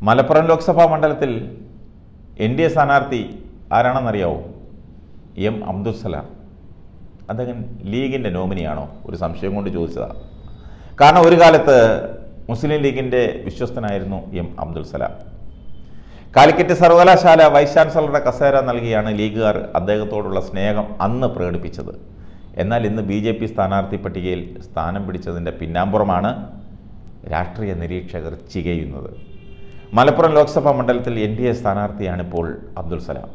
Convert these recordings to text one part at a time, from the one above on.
മലപ്പുറം ലോക്സഭാ മണ്ഡലത്തിൽ എൻ.ഡി.എ സ്ഥാനാർത്ഥി ആരാണെന്നറിയാവോ? എം അബ്ദുൽ സലാം. അദ്ദേഹം ലീഗിൻ്റെ നോമിനിയാണോ? ഒരു സംശയം കൊണ്ട് ചോദിച്ചതാണ്. കാരണം ഒരു കാലത്ത് മുസ്ലിം ലീഗിൻ്റെ വിശ്വസ്തനായിരുന്നു എം അബ്ദുൽ സലാം. കാലിക്കറ്റ് സർവകലാശാല വൈസ് ചാൻസലറുടെ കസേര നൽകിയാണ് ലീഗുകാർ അദ്ദേഹത്തോടുള്ള സ്നേഹം അന്ന് പ്രകടിപ്പിച്ചത്. എന്നാൽ ഇന്ന് ബി.ജെ.പി സ്ഥാനാർത്ഥി പട്ടികയിൽ സ്ഥാനം പിടിച്ചതിൻ്റെ പിന്നാമ്പുറമാണ് രാഷ്ട്രീയ നിരീക്ഷകർ ചികയുന്നത്. മലപ്പുറം ലോക്സഭാ മണ്ഡലത്തിൽ എൻ.ഡി.എ സ്ഥാനാർത്ഥിയാണിപ്പോൾ അബ്ദുൽ സലാം.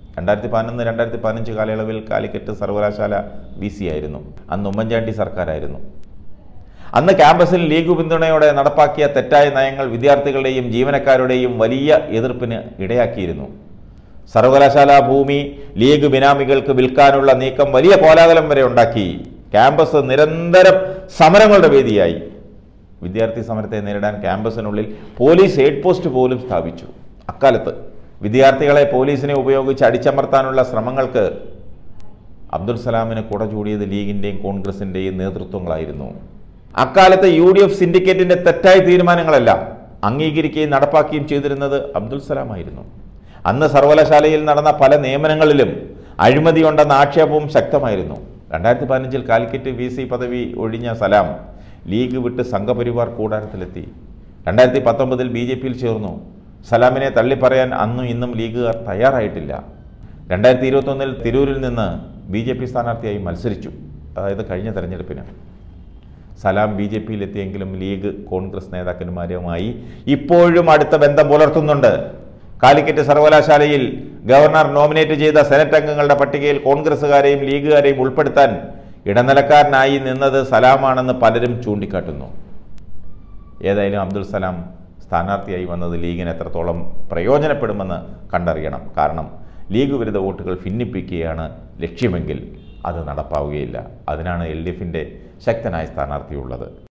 2011-2015 കാലയളവിൽ കാലിക്കറ്റ് സർവകലാശാല VC ആയിരുന്നു. അന്ന് ഉമ്മൻചാണ്ടി സർക്കാരായിരുന്നു. അന്ന് ക്യാമ്പസിൽ ലീഗ് പിന്തുണയോടെ നടപ്പാക്കിയ തെറ്റായ നയങ്ങൾ വിദ്യാർത്ഥികളുടെയും ജീവനക്കാരുടെയും വലിയ എതിർപ്പിന് ഇടയാക്കിയിരുന്നു. സർവകലാശാല ഭൂമി ലീഗ് ബിനാമികൾക്ക് വിൽക്കാനുള്ള നീക്കം വലിയ കോലാഹലം വരെ ഉണ്ടാക്കി. ക്യാമ്പസ് നിരന്തരം സമരങ്ങളുടെ വേദിയായി. വിദ്യാർത്ഥി സമരത്തെ നേരിടാൻ ക്യാമ്പസിനുള്ളിൽ പോലീസ് എയ്ഡ് പോസ്റ്റ് പോലും സ്ഥാപിച്ചു. അക്കാലത്ത് വിദ്യാർത്ഥികളെ പോലീസിനെ ഉപയോഗിച്ച് അടിച്ചമർത്താനുള്ള ശ്രമങ്ങൾക്ക് അബ്ദുൽ സലാമിന് കുട ചൂടിയത് ലീഗിൻ്റെയും കോൺഗ്രസിൻ്റെയും നേതൃത്വങ്ങളായിരുന്നു. അക്കാലത്ത് UDF സിൻഡിക്കേറ്റിൻ്റെ തെറ്റായ തീരുമാനങ്ങളെല്ലാം അംഗീകരിക്കുകയും നടപ്പാക്കുകയും ചെയ്തിരുന്നത് അബ്ദുൽ സലാമായിരുന്നു. അന്ന് സർവകലാശാലയിൽ നടന്ന പല നിയമനങ്ങളിലും അഴിമതിയുണ്ടെന്ന ആക്ഷേപവും ശക്തമായിരുന്നു. 2015 കാലിക്കറ്റ് VC പദവി ഒഴിഞ്ഞ സലാം ലീഗ് വിട്ട് സംഘപരിവാർ കൂടാരത്തിലെത്തി. 2019 BJPയിൽ ചേർന്നു. സലാമിനെ തള്ളിപ്പറയാൻ അന്നും ഇന്നും ലീഗുകാർ തയ്യാറായിട്ടില്ല. 2021 തിരൂരിൽ നിന്ന് BJP സ്ഥാനാർത്ഥിയായി മത്സരിച്ചു. അതായത് കഴിഞ്ഞ തെരഞ്ഞെടുപ്പിന്. സലാം BJPയിലെത്തിയെങ്കിലും ലീഗ് കോൺഗ്രസ് നേതാക്കന്മാരുമായി ഇപ്പോഴും അടുത്ത ബന്ധം പുലർത്തുന്നുണ്ട്. കാലിക്കറ്റ് സർവകലാശാലയിൽ ഗവർണർ നോമിനേറ്റ് ചെയ്ത സെനറ്റ് അംഗങ്ങളുടെ പട്ടികയിൽ കോൺഗ്രസുകാരെയും ലീഗുകാരെയും ഉൾപ്പെടുത്താൻ ഇടനിലക്കാരനായി നിന്നത് സലാമാണെന്ന് പലരും ചൂണ്ടിക്കാട്ടുന്നു. ഏതായാലും അബ്ദുൽ സലാം സ്ഥാനാർത്ഥിയായി വന്നത് ലീഗിന് എത്രത്തോളം പ്രയോജനപ്പെടുമെന്ന് കണ്ടറിയണം. കാരണം ലീഗ് വിരുദ്ധ വോട്ടുകൾ ഭിന്നിപ്പിക്കുകയാണ് ലക്ഷ്യമെങ്കിൽ അത് നടപ്പാവുകയില്ല. അതിനാണ് LDFൻ്റെ ശക്തനായ സ്ഥാനാർത്ഥിയുള്ളത്.